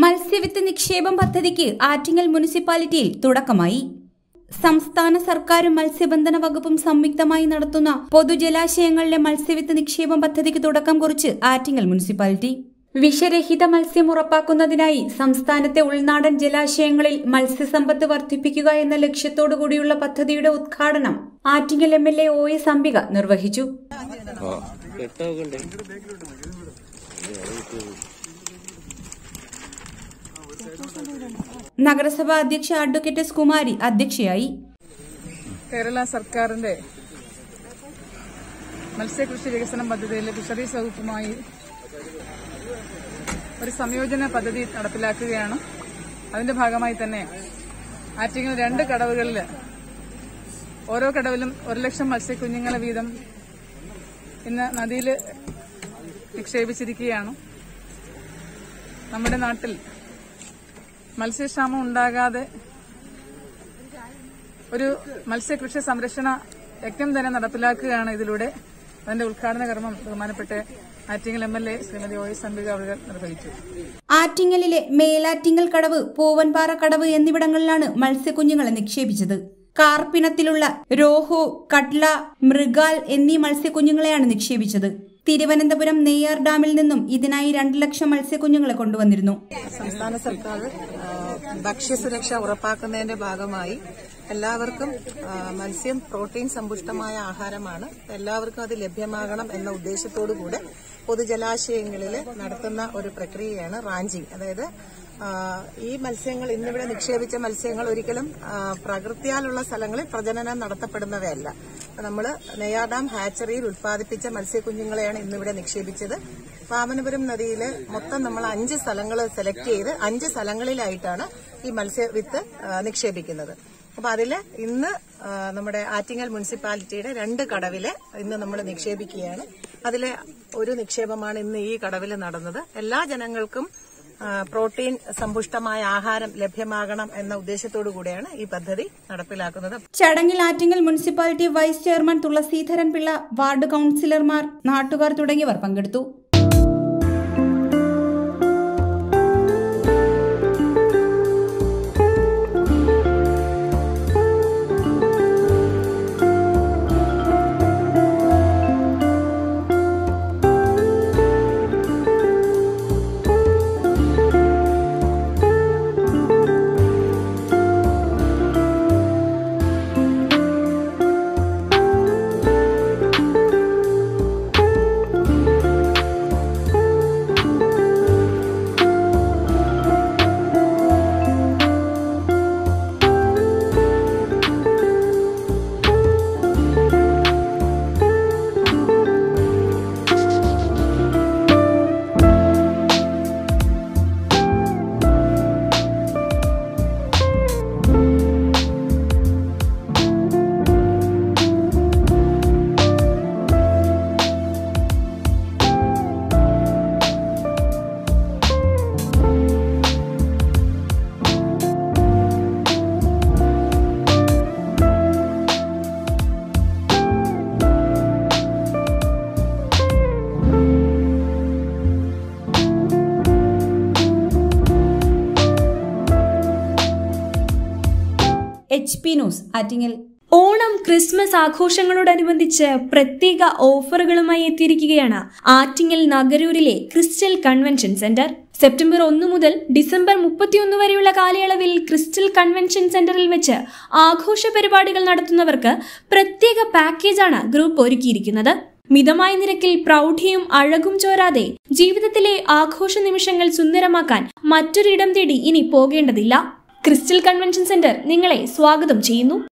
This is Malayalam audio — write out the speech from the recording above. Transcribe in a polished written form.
മത്സ്യവിത്ത് നിക്ഷേപം പദ്ധതിക്ക് ആറ്റിങ്ങൽ മുനിസിപ്പാലിറ്റിയിൽ തുടക്കമായി. സംസ്ഥാന സർക്കാരും മത്സ്യബന്ധന വകുപ്പും സംയുക്തമായി നടത്തുന്ന പൊതുജലാശയങ്ങളിലെ മത്സ്യവിത്ത് നിക്ഷേപം പദ്ധതിക്ക് തുടക്കം കുറിച്ച് ആറ്റിങ്ങൽ മുനിസിപ്പാലിറ്റി. വിഷരഹിത മത്സ്യം ഉറപ്പാക്കുന്നതിനായി സംസ്ഥാനത്തെ ഉൾനാടൻ ജലാശയങ്ങളിൽ മത്സ്യസമ്പത്ത് വർദ്ധിപ്പിക്കുക എന്ന ലക്ഷ്യത്തോടുകൂടിയുള്ള പദ്ധതിയുടെ ഉദ്ഘാടനം ആറ്റിങ്ങൽ MLA OS അംബിക നിർവഹിച്ചു. നഗരസഭാ അധ്യക്ഷ അഡ്വക്കേറ്റ് എസ് കുമാരി അധ്യക്ഷയായി. കേരള സർക്കാരിന്റെ മത്സ്യകൃഷി വികസന പദ്ധതിയിലെ ഫിഷറീസ് വകുപ്പുമായി ഒരു സംയോജന പദ്ധതി നടപ്പിലാക്കുകയാണ്. അതിന്റെ ഭാഗമായി തന്നെ ആറ്റിങ്ങൽ 2 കടവുകളിൽ ഓരോ കടവിലും 1 ലക്ഷം മത്സ്യക്കുഞ്ഞുങ്ങളെ വീതം ഇന്ന് നദിയിൽ നിക്ഷേപിച്ചിരിക്കുകയാണ്. നമ്മുടെ നാട്ടിൽ മത്സ്യക്ഷാമം ഉണ്ടാകാതെ ഒരു മത്സ്യകൃഷി സംരക്ഷണ യജ്ഞം തന്നെ നടപ്പിലാക്കുകയാണ് ഇതിലൂടെ. അതിന്റെ ഉദ്ഘാടന കർമ്മം ബഹുമാനപ്പെട്ട ആറ്റിങ്ങൽ MLA ശ്രീമതി OS അംബിക അവർ നിർവഹിച്ചു. ആറ്റിങ്ങലിലെ മേലാറ്റിങ്ങൽ കടവ്, പൂവൻപാറ കടവ് എന്നിവിടങ്ങളിലാണ് മത്സ്യക്കുഞ്ഞുങ്ങളെ നിക്ഷേപിച്ചത്. കാർപ്പിനത്തിലുള്ള രോഹു, കട്ല, മൃഗാൽ എന്നീ മത്സ്യക്കുഞ്ഞുങ്ങളെയാണ് നിക്ഷേപിച്ചത്. തിരുവനന്തപുരം നെയ്യാർ ഡാമിൽ നിന്നും ഇതിനായി 2 ലക്ഷം മത്സ്യക്കുഞ്ഞുങ്ങളെ കൊണ്ടുവന്നിരുന്നു. സംസ്ഥാന സർക്കാർ ഭക്ഷ്യസുരക്ഷ ഉറപ്പാക്കുന്നതിന്റെ ഭാഗമായി എല്ലാവർക്കും മത്സ്യം പ്രോട്ടീൻ സമ്പുഷ്ടമായ ആഹാരമാണ്, എല്ലാവർക്കും അത് ലഭ്യമാകണം എന്ന ഉദ്ദേശത്തോടുകൂടെ പൊതുജലാശയങ്ങളിൽ നടത്തുന്ന ഒരു പ്രക്രിയയാണ് റാഞ്ചിങ്. അതായത് ഈ മത്സ്യങ്ങൾ ഇന്നിവിടെ നിക്ഷേപിച്ച മത്സ്യങ്ങൾ ഒരിക്കലും പ്രകൃതിയാലുള്ള സ്ഥലങ്ങളിൽ പ്രജനനം നടത്തപ്പെടുന്നവയല്ല. നമ്മൾ നെയ്യാർ ഡാം ഹാച്ചറിയിൽ ഉത്പാദിപ്പിച്ച മത്സ്യക്കുഞ്ഞുങ്ങളെയാണ് ഇന്നിവിടെ നിക്ഷേപിച്ചത്. വാമനപുരം നദിയിൽ മൊത്തം നമ്മൾ 5 സ്ഥലങ്ങൾ സെലക്ട് ചെയ്ത് 5 സ്ഥലങ്ങളിലായിട്ടാണ് ഈ മത്സ്യവിത്ത് നിക്ഷേപിക്കുന്നത്. അപ്പൊ അതില് ഇന്ന് നമ്മുടെ ആറ്റിങ്ങൽ മുനിസിപ്പാലിറ്റിയുടെ 2 കടവില് ഇന്ന് നമ്മൾ നിക്ഷേപിക്കുകയാണ്. അതിലെ ഒരു നിക്ഷേപമാണ് ഇന്ന് ഈ കടവിൽ നടന്നത്. എല്ലാ ജനങ്ങൾക്കും പ്രോട്ടീൻ സമ്പുഷ്ടമായ ആഹാരം ലഭ്യമാകണം എന്ന ഉദ്ദേശത്തോടു കൂടിയാണ് ഈ പദ്ധതി നടപ്പിലാക്കുന്നത്. ചടങ്ങിൽ Attingal municipality vice chairman Thulaseedharan Pillai, ward കൌൺസിലർമാർ, നാട്ടുകാർ തുടങ്ങിയവർ പങ്കെടുത്തു. HP news Attingal. Onam, Christmas ആഘോഷങ്ങളോടനുബന്ധിച്ച് പ്രത്യേക ഓഫറുകളുമായി എത്തിയിരിക്കുകയാണ് ആറ്റിങ്ങൽ നഗരൂരിലെ ക്രിസ്റ്റൽ കൺവെൻഷൻ സെന്റർ. സെപ്റ്റംബർ 1 മുതൽ ഡിസംബർ 31 വരെയുള്ള കാലയളവിൽ ക്രിസ്റ്റൽ കൺവെൻഷൻ സെന്ററിൽ വെച്ച് ആഘോഷ പരിപാടികൾ നടത്തുന്നവർക്ക് പ്രത്യേക പാക്കേജാണ് ഗ്രൂപ്പ് ഒരുക്കിയിരിക്കുന്നത്. മിതമായ നിരക്കിൽ പ്രൗഢിയും അഴകും ചോരാതെ ജീവിതത്തിലെ ആഘോഷ നിമിഷങ്ങൾ സുന്ദരമാക്കാൻ മറ്റൊരിടം തേടി ഇനി പോകേണ്ടതില്ല. ക്രിസ്റ്റൽ കൺവെൻഷൻ സെന്റർ നിങ്ങളെ സ്വാഗതം ചെയ്യുന്നു.